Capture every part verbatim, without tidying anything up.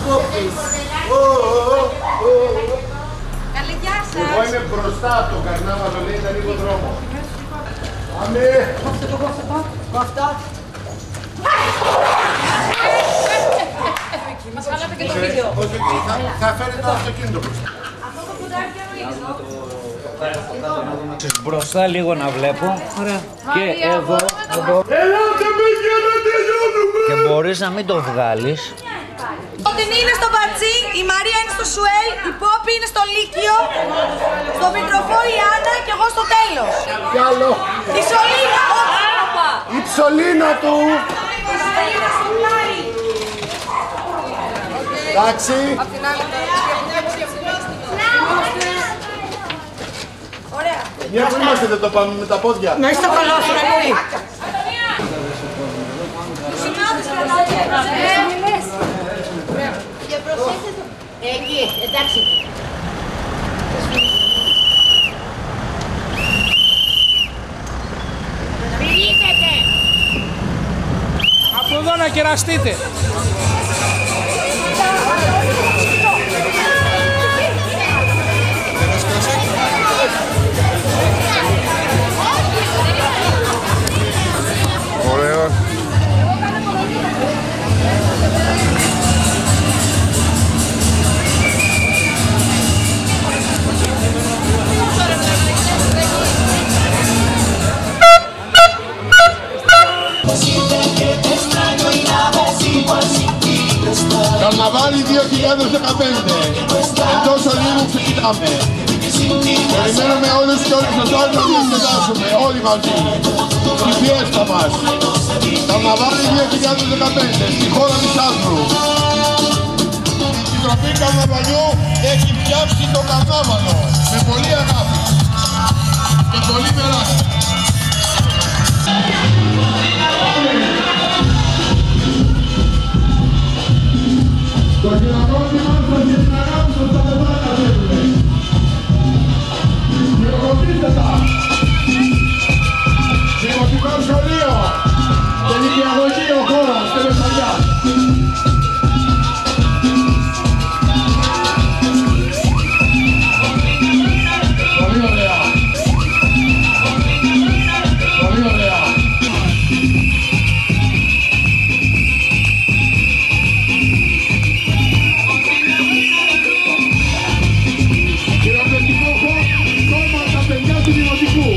κόπτεις. Καλή, γεια σας. Εγώ είμαι μπροστά από τον καρνάβαλο, λέει, ήταν λίγο δρόμο. Πάμε! Κόφτε το, κόφτε το, κόφτα. Μας χαλάτε και το βίντεο. Όχι, θα φέρετε το αυτοκίνητο μπροστά. Αυτό το κουτάκι είναι. Μπροστά λίγο να βλέπω. Ωραία. Και εδώ, εδώ. Ελάτε παιδιά να τελειώνουμε! Και μπορείς να μην το βγάλεις. Ο Τινή είναι στο Πατσί, η Μαρία είναι στο Σουέλ, η Πόπη είναι στο Λύκειο, στο Μητροφό η Άννα και εγώ στο τέλος. Κι άλλο. Η Σολίνα, όπα! Η ψωλίνα του. Η Σολίνα στο πλάι. Εντάξει. Ωραία. Μια που είμαστε δεν το πάμε με τα πόδια. Να είστε καλά, στον Εμμύρη. Σημάδες κρατάτε. Και προσέξτε. Εκεί, εντάξει. Πηγαίνετε. Από εδώ να κεραστείτε. Ωραίο. Καρναβάλι δύο χιλιάδες δεκαπέντε. Εντός Ολύμπου ξεκινάμε. Περιμένουμε όλους και όλους εσάς να διασκεδάσουμε όλοι μαζί. Στη φιέστα μας. Καρναβάλι δύο χιλιάδες δεκαπέντε στη χώρα της Άσπρου. Η Τροπή Καρναβαλιού έχει φτιάξει το καρνάβαλο με πολύ αγάπη και πολύ μεράκι. Το χειροκρότημα σας και την αγάπη σας θα δεν παρακατεύουμε. Χειροκροτήστε τα. Δημοτικό σχολείο και νηπιαγωγείο χώρας και Μεσσαλιάς. Πολύ ωραία. Πολύ ωραία. Χειροκροτικό χώμα τα παιδιά του Δημοτικού.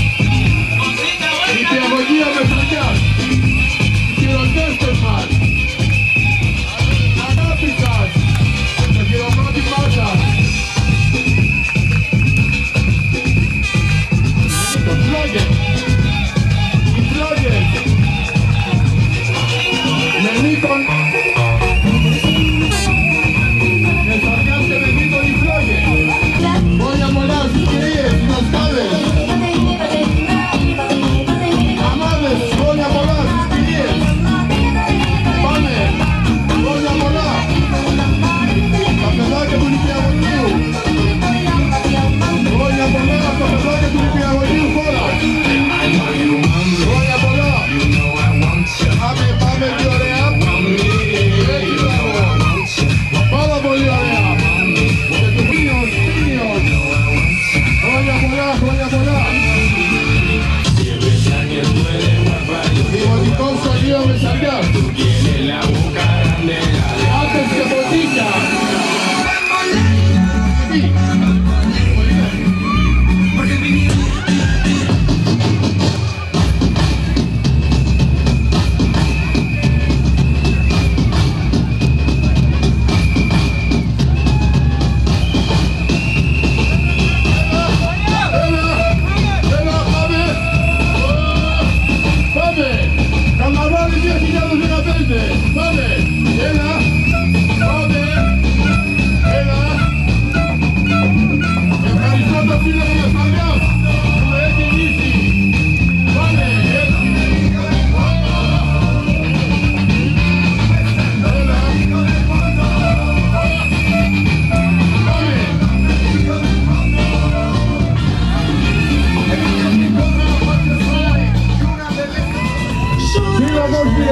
Νηπιαγωγείο Μεσσαλιάς. Οι χειροκρότες μας.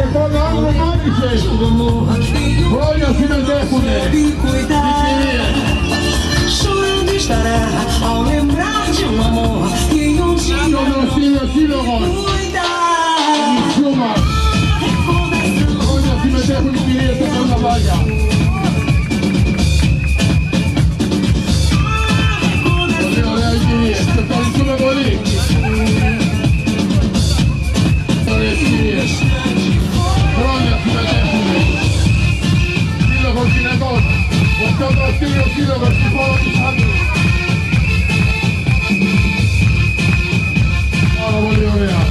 Λοιπόν, άλλο μάγισσες. Χρόνια συμμετέχουνε. Οι κυρίες. Chorando estará ao lembrar de um amor que um dia Συντονιστήριο σύλλογος. Σούμα. Χρόνια συμμετέχουν οι κυρίες στα καρναβάλια. Πολύ ωραία οι κυρίες. Σε ευχαριστούμε πολύ. Ωραίες κυρίες. Χρόνια συμμετέχουνε. Σύλλογος γυναικών. Ο πιο δραστήριος σύλλογος στη χώρα της Άντρου. Πάρα πολύ ωραία.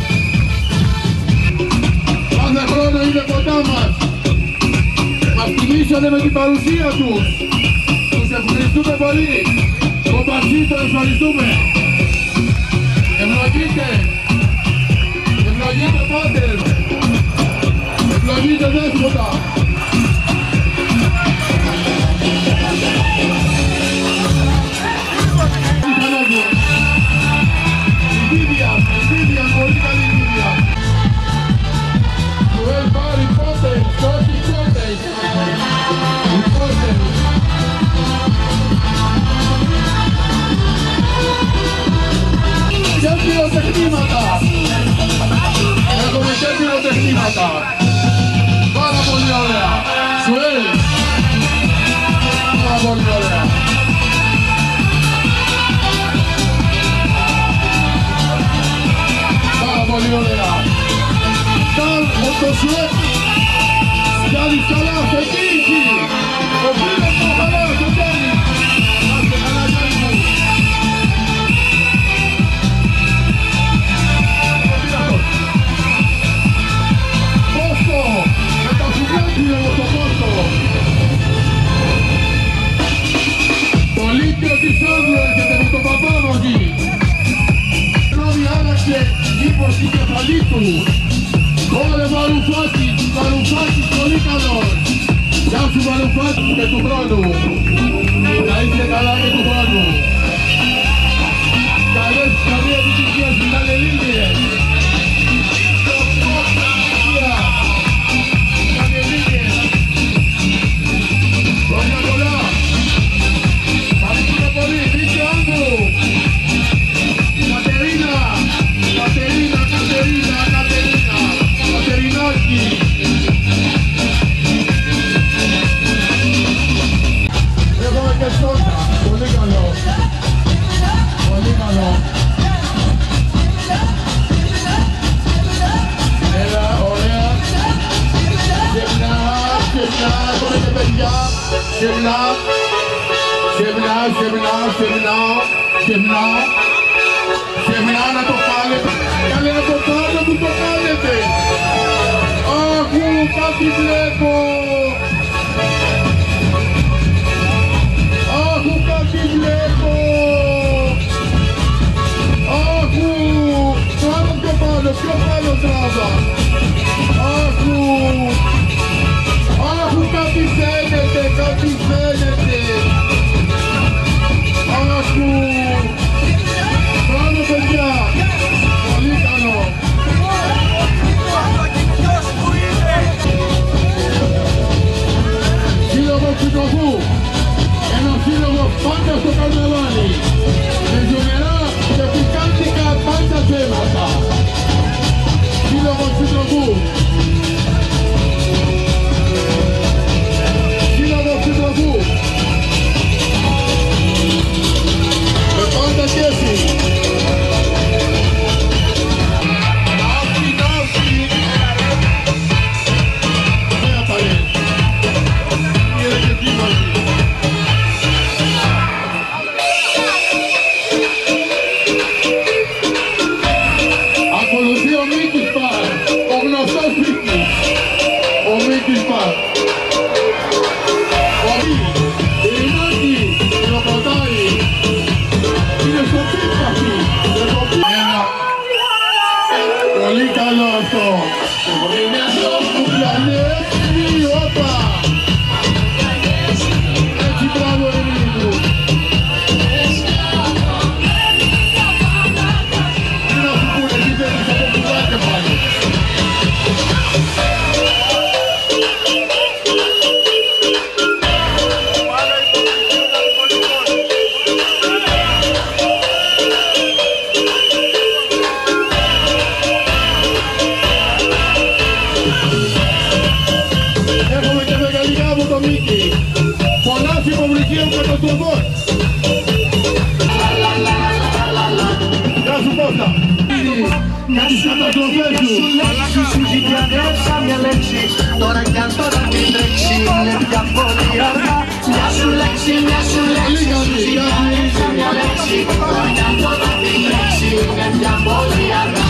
Κάθε χρόνο είναι κοντά μας. Μας τιμήσανε με την παρουσία τους. Τους ευχαριστούμε πολύ. Το Πατσί το ευχαριστούμε. Ευλογείτε. Ευλογείτε πάτερ. Ευλογείτε δέσποτα. Έχουμε και πυροτεχνήματα. Πάρα πολύ ωραία. Σουέλ. Πάρα πολύ ωραία. Πάρα πολύ ωραία. Σαν το Σουέλ. Γιάννης καλά, σε τύχη. Ο φίλος του καλά, σε τύχη. Άστε καλά, Γιάννη μου. Με τα σουβλάκια από το πόστο. Το Λύκειο της Άνδρου έρχεται με τον παπά μαζί. Νόμι άλλαξε ύπος στην κεφαλή του. Όλε Βαρουφάκης, Βαρουφάκης πολύ καλός. Γεια σου Βαρουφάκη και του χρόνου. Να είστε καλά και του χρόνου. Καλές, καλή επιτυχία στις Αλληλίνιες. Χρόνια πολλά! Ευχαριστούμε πολύ! Δίκιο Άνδρου! Κατερίνα! Κατερίνα, Κατερίνα, Κατερίνα! Κατερινάκη! Έχουμε και σόντα! Πολύ καλό! Πολύ καλό! Έλα, ωραία! Γεμνά, γεμνά, έχουμε και παιδιά! Γεμνά, γεμνά, γεμνά, γεμνά, γεμνά, γεμνά να το κάνετε, καλέ να το κάνω που το κάνετε. Αχ, κάτι βλέπω. Αχ, κάτι βλέπω. Αχ, τράβα πιο πάνω, πιο πάνω τράβα. Αχ, αχ, κάτι φαίνεται, κάτι φαίνεται. Αχ, μπράβο παιδιά, πολύ καλό. Σύλλογος Συντροφού, ένα σύλλογο πάντα στο καρναβάλι, με ζωμερά και πικάντικα πάντα θέματα. Σύλλογος Συντροφού. Σύλλογος Συντροφού. Με πάντα κέφι. Ναύτη, ναύτη. Ωραία παλέ. Κύριε και τι μαζί. Ακολουθεί ο Μίκης Παρ, ο γνωστός Μίκης. Ο Μίκης Παρ. Ο Μίκης, η Ρινάκη, η Ροποτάρη. Είναι στο πίπταχη. Ένα. Πολύ καλό αυτό. Είναι αυτό που πλανεύει, όπα. Έτσι μπράβο Ειρήνη μου. Τι να σου πούνε, τι θέλεις από πουλάκια πάλι. μια σου λέξη, σου ζητιανεύσα μια λέξη. Τώρα κι αν τώρα μην τρέξει, είναι πια πολύ αργά. Μια σου λέξη, μια σου λέξη, σου ζητιανεύσα μια λέξη. Τώρα κι αν τώρα μην τρέξει, είναι πια πολύ αργά.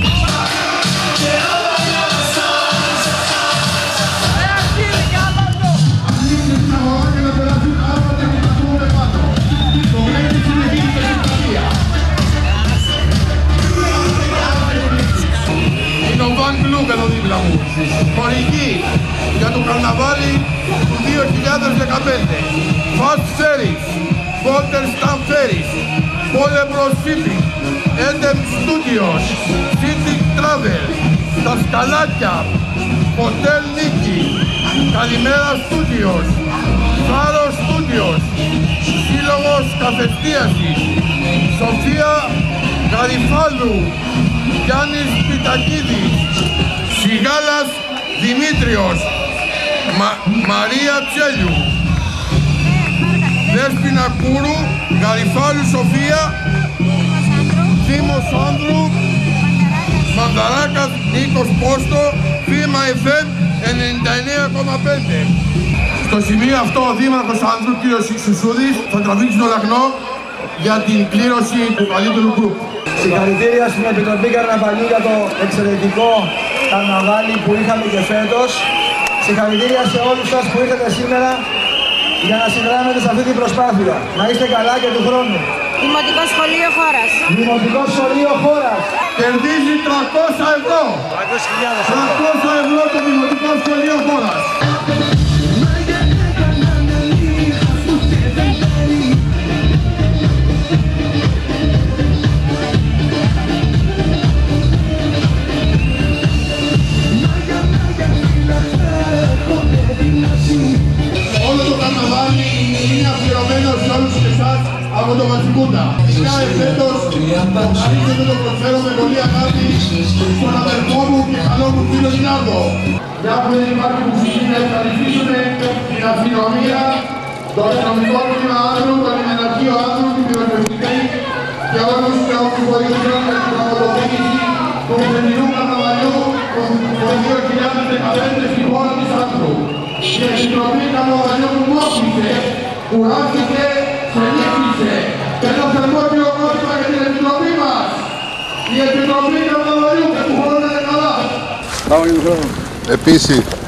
Είναι ο Βαν Κλουκ εδώ δίπλα μου. Χορηγή για το καρναβάλι του δύο χιλιάδες δεκαπέντε. Fast Ferries, Walter Stamp Ferries, Polebros Shipping, Edem Studios, City Travel, Τα Σκαλάκια, Hotel Νίκη, Καλημέρα Studios, Φάρο Studios, Σύλλογος Καφεστίασης, Σοφία Γαριφάλου, Γιάννης Πιτακίδης, Σιγάλας Δημήτριος, Μα, Μαρία Τσέλιου, Δέσποινα Κούρου, Γαριφάλου Σοφία, Δήμος Άνδρου, Μανταράκας Νίκος Πόστο, Φήμα εφ εμ ενενήντα εννέα κόμμα πέντε. Στο σημείο αυτό ο Δήμαρχος Άνδρου, κ. Σουσούδης, θα τραβήξει το λαχνό για την κλήρωση του καλύτερου γκρουπ. Συγχαρητήρια στην Επιτροπή Καρναβαλιού για το εξαιρετικό καρναβάλι που είχαμε και φέτος. Συγχαρητήρια σε όλους σας που ήρθατε σήμερα για να συνδράμετε σε αυτή την προσπάθεια. Να είστε καλά και του χρόνου. Δημοτικό Σχολείο Χώρας. Δημοτικό Σχολείο Χώρας. Κερδίζει τριακόσια ευρώ. τριακόσια ευρώ το Δημοτικό Σχολείο Χώρας. Όλο το καρναβάλι είναι αφιερωμένο σε όλους εσάς από το Βασικούτα. Ειδικά εφέτος το καλύτερο το προσφέρω με πολύ αγάπη στον αδερφό μου και καλό μου φίλο Νιάρδο. Για που δεν υπάρχει μουσική να ευχαριστήσουμε την αστυνομία, το αστυνομικό τμήμα Άνδρου, τον Ημεναρχείο Άνδρου, την πυροσβεστική και όλους και όσους βοήθησαν με την πραγματοποίηση του φετινού καρναβαλιού το δύο χιλιάδες δεκαπέντε στη χώρα της Άνδρου. Η Επιτροπή Καρναβαλιού που μόχλησε, κουράστηκε, ξενύχτησε και το θερμόκιο κόστημα για την Επιτροπή μας. Η Επιτροπή Καρναβαλιού και του χρόνου είναι καλά. Επίσης,